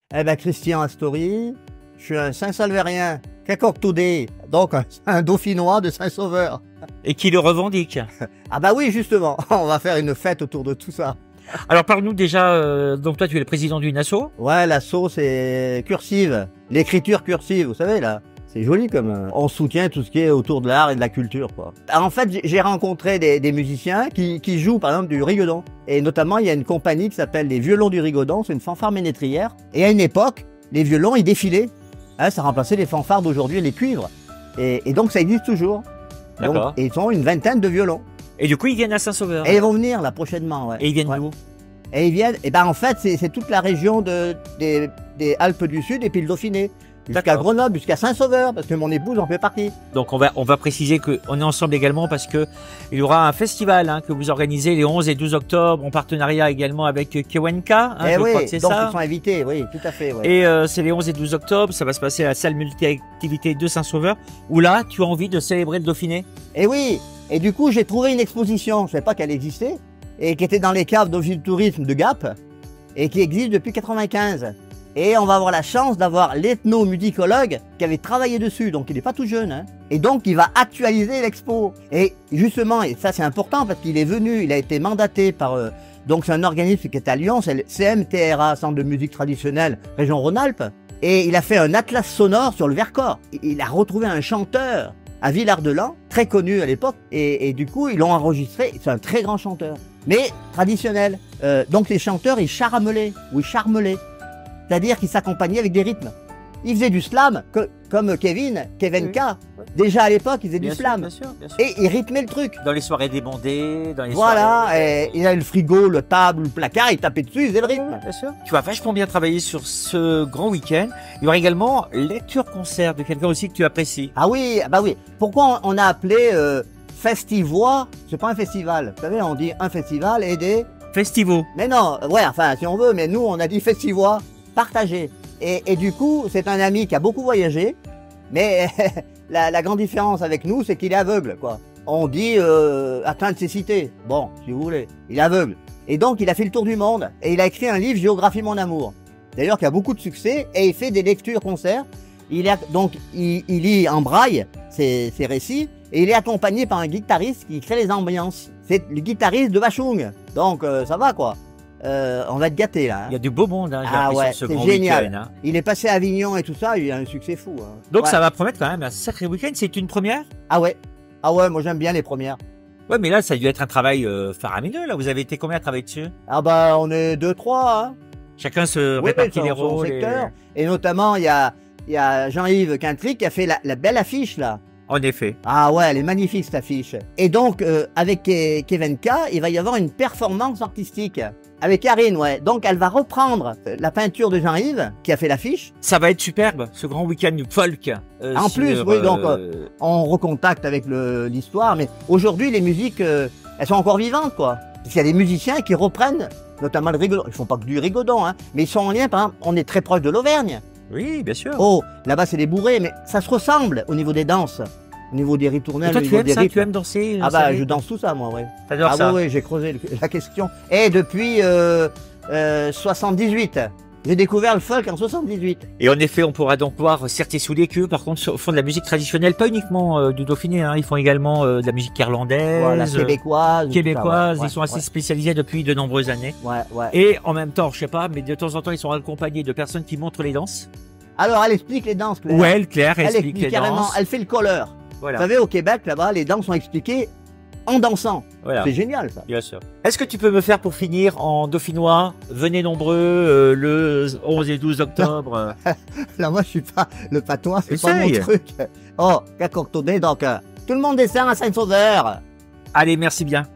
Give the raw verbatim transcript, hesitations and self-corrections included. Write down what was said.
Eh ben, Christian Astori, je suis un Saint-Salvérien, Cacortoudé, donc un, un Dauphinois de Saint-Sauveur. Et qui le revendique. Ah bah oui, justement, on va faire une fête autour de tout ça. Alors parle-nous déjà, euh, donc toi tu es le président d'une asso. Ouais, l'asso c'est cursive, l'écriture cursive, vous savez là. C'est joli comme... Euh, on soutient tout ce qui est autour de l'art et de la culture, quoi. En fait, j'ai rencontré des, des musiciens qui, qui jouent, par exemple, du rigodon. Et notamment, il y a une compagnie qui s'appelle les Violons du Rigodon, c'est une fanfare ménétrière. Et à une époque, les violons, ils défilaient. Hein, ça remplaçait les fanfares d'aujourd'hui, les cuivres. Et, et donc, ça existe toujours. D'accord. Et ils ont une vingtaine de violons. Et du coup, ils viennent à Saint-Sauveur. Et ils vont venir, là, prochainement, ouais. Et ils viennent ouais. d'où? Et ils viennent... Et ben, en fait, c'est toute la région de, des, des Alpes du Sud et puis le Dauphiné. Jusqu'à Grenoble, jusqu'à Saint-Sauveur, parce que mon épouse en fait partie. Donc on va on va préciser qu'on est ensemble également parce que il y aura un festival hein, que vous organisez les onze et douze octobre en partenariat également avec Kewenka. Hein, eh je oui, crois que c'est donc ça. Ils sont invités, oui, tout à fait. Ouais. Et euh, c'est les onze et douze octobre, ça va se passer à la salle multi-activité de Saint-Sauveur, où là tu as envie de célébrer le Dauphiné. Et oui, et du coup j'ai trouvé une exposition, je ne savais pas qu'elle existait, et qui était dans les caves d'Office du Tourisme de Gap, et qui existe depuis quatre-vingt-quinze. Et on va avoir la chance d'avoir l'ethnomusicologue qui avait travaillé dessus, donc il n'est pas tout jeune. Hein. Et donc il va actualiser l'expo. Et justement, et ça c'est important parce qu'il est venu, il a été mandaté par... Euh, donc c'est un organisme qui est à Lyon, c'est le C M T R A, Centre de musique traditionnelle, région Rhône-Alpes. Et il a fait un atlas sonore sur le Vercors. Il a retrouvé un chanteur à Villard-de-Lans, très connu à l'époque. Et, et du coup, ils l'ont enregistré, c'est un très grand chanteur. Mais traditionnel. Euh, donc les chanteurs, ils charamelaient, ou ils charmelaient. C'est-à-dire qu'il s'accompagnait avec des rythmes. Il faisait du slam, que, comme Kevin, Kevin K. Oui. Déjà à l'époque, il faisait bien du sûr, slam. Bien sûr, bien sûr. Et il rythmait le truc. Dans les soirées débondées, dans les voilà, soirées... et il avait le frigo, le table, le placard, il tapait dessus, il faisait le rythme. Bien sûr. Tu vas vachement bien travailler sur ce grand week-end. Il y aura également lecture-concert de quelqu'un aussi que tu apprécies. Ah oui, bah oui. Pourquoi on a appelé euh, Festivois? C'est pas un festival. Vous savez, on dit un festival et des... Festivaux. Mais non, ouais, enfin, si on veut, mais nous, on a dit Festivois. Partagé. Et, et du coup, c'est un ami qui a beaucoup voyagé, mais la, la grande différence avec nous, c'est qu'il est aveugle, quoi. On dit euh, atteint de cécité. Bon, si vous voulez, il est aveugle. Et donc, il a fait le tour du monde et il a écrit un livre, Géographie mon amour. D'ailleurs, qui a beaucoup de succès et il fait des lectures-concerts. Il a donc, il, il lit en braille ses, ses récits et il est accompagné par un guitariste qui crée les ambiances. C'est le guitariste de Vachung. Donc, euh, ça va, quoi. Euh, on va être gâtés là. Hein. Il y a du beau monde, hein, ah ouais, ce c'est grand génial. Hein. Il est passé à Avignon et tout ça, il a un succès fou. Hein. Donc ouais. ça va promettre quand même un sacré week-end. C'est une première? Ah ouais, ah ouais, moi j'aime bien les premières. Ouais, mais là ça a dû être un travail euh, faramineux. Là, vous avez été combien à travailler dessus? Ah bah on est deux trois. Hein. Chacun se oui, répartit les rôles. Et... et notamment il y a, y a Jean-Yves Quintric qui a fait la, la belle affiche là. En effet. Ah ouais, elle est magnifique cette affiche. Et donc, euh, avec Kevin K, il va y avoir une performance artistique. Avec Karine, ouais. Donc, elle va reprendre la peinture de Jean-Yves, qui a fait l'affiche. Ça va être superbe, ce grand week-end folk. Euh, en sur, plus, oui, donc, euh... euh, on recontacte avec l'histoire. Mais aujourd'hui, les musiques, euh, elles sont encore vivantes, quoi. Parce qu'il y a des musiciens qui reprennent, notamment le rigodon. Ils font pas que du rigodon, hein. Mais ils sont en lien, par exemple, on est très proche de l'Auvergne. Oui, bien sûr. Oh, là-bas, c'est des bourrés, mais ça se ressemble au niveau des danses. Au niveau des ritournelles, et toi, au tu niveau aimes des ça, rythmes. tu aimes danser? Ah bah, je danse tout ça, moi, ouais. T'adores ah ça? Ah oui, j'ai creusé la question. Et depuis euh, euh, soixante-dix-huit, j'ai découvert le folk en soixante-dix-huit. Et en effet, on pourra donc voir Certier sous les queues, par contre, au fond de la musique traditionnelle, pas uniquement euh, du Dauphiné, hein, ils font également euh, de la musique irlandaise, voilà, québécoise. Québécoise, ça, ouais, ils sont ouais, assez ouais. spécialisés depuis de nombreuses années. Ouais, ouais. Et en même temps, je sais pas, mais de temps en temps, ils sont accompagnés de personnes qui montrent les danses. Alors, elle explique les danses, Claire. Ouais, Claire, elle, elle explique, explique les carrément, danses. elle fait le colleur. Voilà. Vous savez, au Québec, là-bas, les danses sont expliquées en dansant. Voilà. C'est génial, ça. Bien sûr. Est-ce que tu peux me faire pour finir en dauphinois? Venez nombreux euh, le onze et douze octobre. Là, moi, je suis pas le patois, c'est pas mon Essaye. truc. Oh, Cacortoudé, donc, euh, tout le monde descend à Saint-Sauveur. Allez, merci bien.